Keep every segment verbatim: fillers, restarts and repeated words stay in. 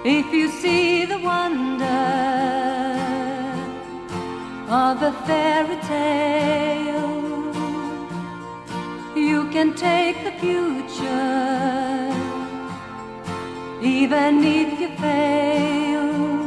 If you see the wonder of a fairy tale, you can take the future, even if you fail.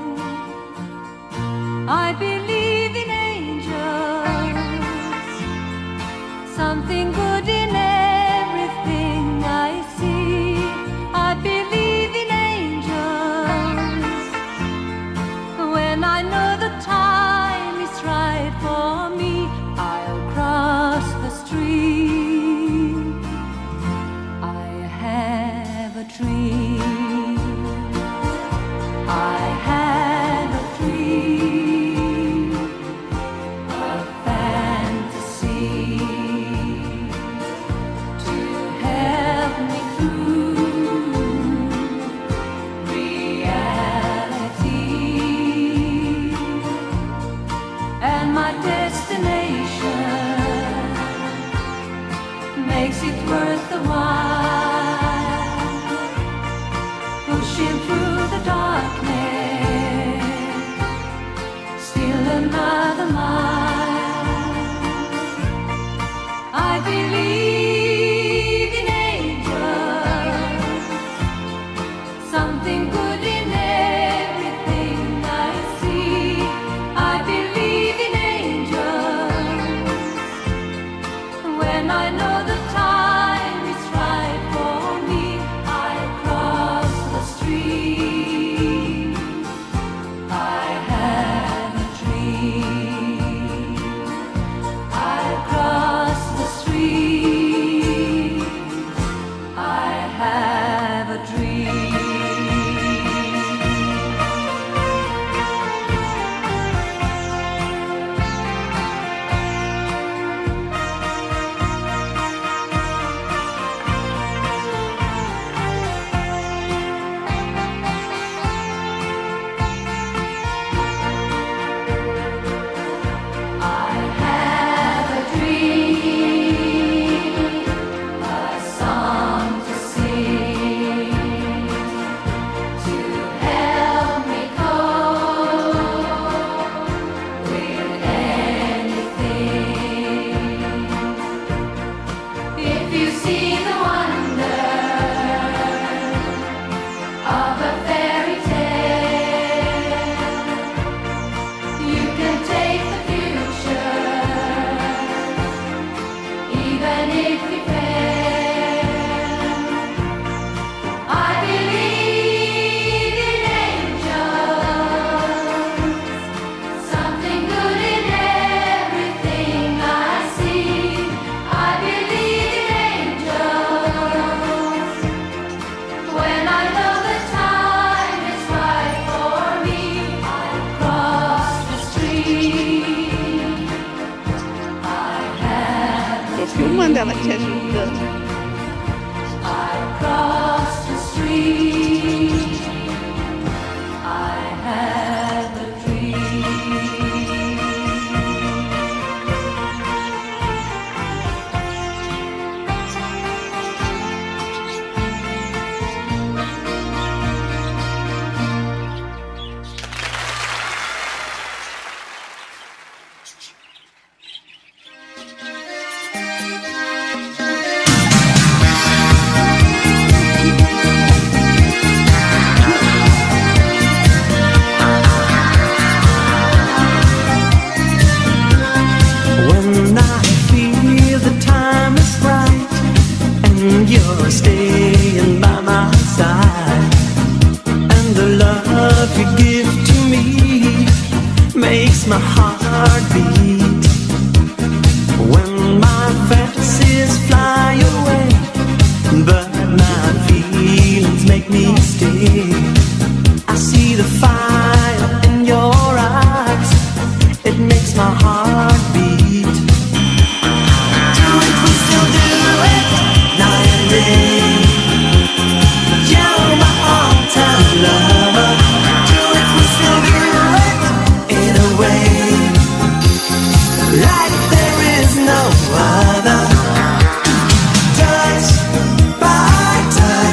I believe in angels, something good in everything I see. I believe in angels when I know the time is right for me. I'll cross the street. I have a dream. I have a dream, a fantasy to help me through reality, and my destination makes it worth the while, pushing through the darkness, still another mile. I believe in angels, something good in everything I see. I believe in angels when I know the time is right for me. I cross the street. I have a dream. I cross the street. I have a dream. I have a dream, a song to sing, to help me cope with anything. If you see the wonder of a fairy tale, you can take the future, even if you fail. I believe in angels, something good in everything I see. I believe in angels when I know the time is right for me. I cross the street. I have Tô filmando ela te ajudando. I cross the street. I have a dream. When I feel the time is right and you're staying by my side, and the love you give to me makes my heart beat. When my fantasies fly away, but my feelings make me stay, I see the fire in your eyes. It makes my heart beat. Do it, we still do it, night and day. You're my all-time lover. Do it, we still do it, in a way like there is no other. Touch by touch,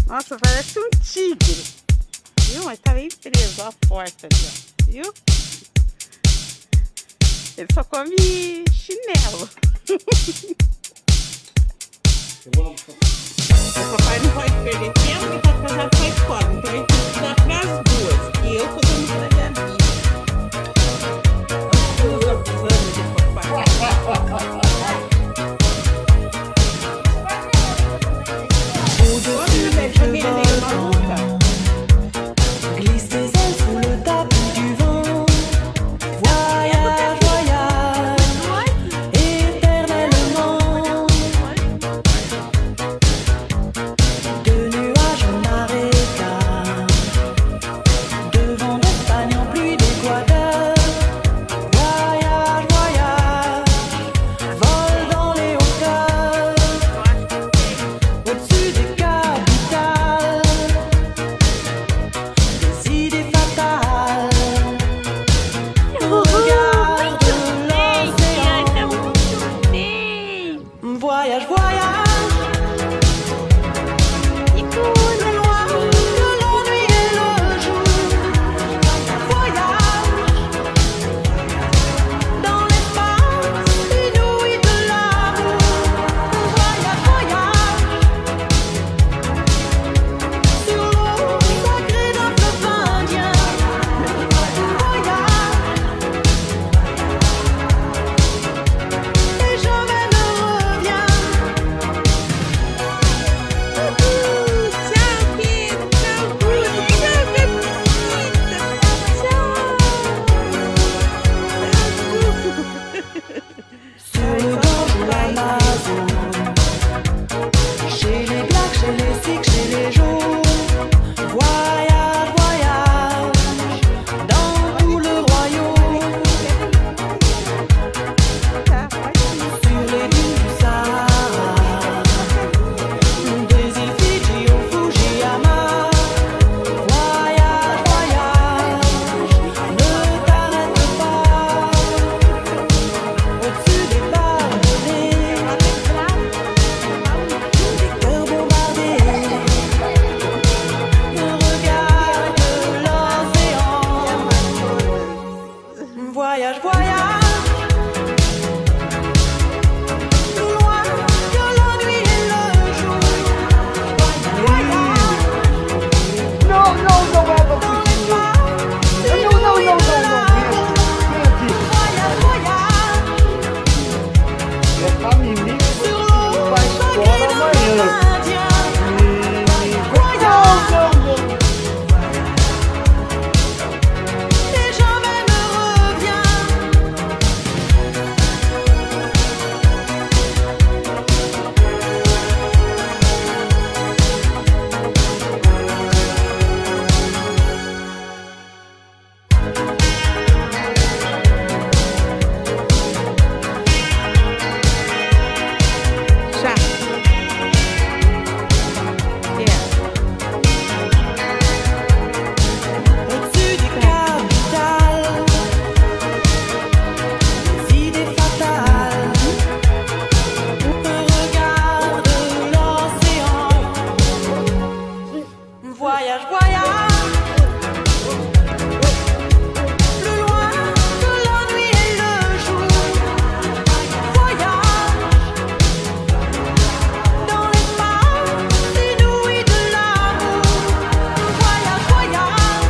Nossa, parece um tigre. Viu? Mas tá bem preso, ó, a porta ali, ó. Viu? Ele só come chinelo. O papai não pode perder tempo porque tá casado com a escola. Então ele tem que dar pras duas. E eu tô dando pra Gabi. As duas abusando de papai. Glisse tes ailes sous le tapis du vent. Voyage, voyage, éternellement. De nuages en marécage, de vent d'Espagne en pluie d'Équateur. Voyage, voyage, vol dans les hauteurs, au-dessus des capitales. Des idées fatales. Regarde l'océan. Voyage, voyage. Plus loin que la nuit et le jour. Voyage dans l'espace inouï de l'amour. Voyage, voyage sur l'eau sacrée d'un fleuve indien. Voyage et jamais ne reviens. Tchau, Pedro. Tchau, Bruno. Tchau, Gabi. Sur le gorge de l'Amazon, chez les Blacks, chez les Sikhs, chez les Jours. Voyage, voyage dans tout le royaume. Sur les dunes du Sahara, des îles Fidji au Fujiyama. Voyage, voyage, ne t'arrête pas. Au-dessus des barbelés, des cœurs bombardés. Regarde l'océan. Voyage, voyage. Plus loin que la nuit et le jour. Voyage No, no, no, dans no, l'espace no, no, no, inouï no, de no, l'amour. Voyage, voyage É pra menino sur l'eau vai sacrée embora d'un fleuve amanhã. indien. Não, não, não. Et jamais ne reviens. Já. É. Au-dessus des capitales, des idées fatales. Regarde l'océan. Voyage, voyage. Plus loin que la nuit et le jour. Voyage dans l'espace inouï de l'amour. Voyage, voyage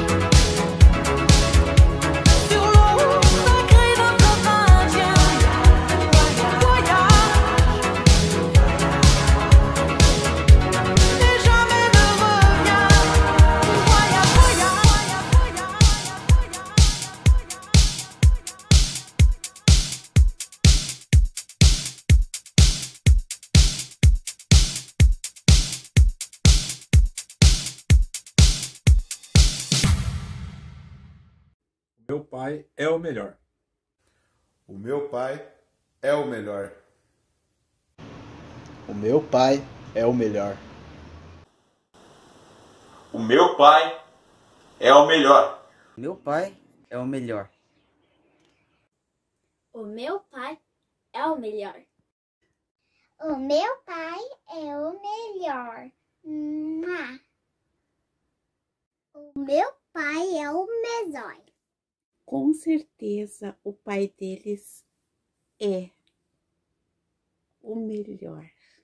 sur l'eau sacrée d'un fleuve indien. Voyage et jamais ne reviens. Voyage, voyage, voyage. Meu pai é o melhor. O meu pai é o melhor. O meu pai é o melhor. O meu pai é o melhor. Meu pai é o melhor. O meu pai é o melhor. O meu pai é o melhor. Mua. meu pai é o melhor. Com certeza o pai deles é o melhor.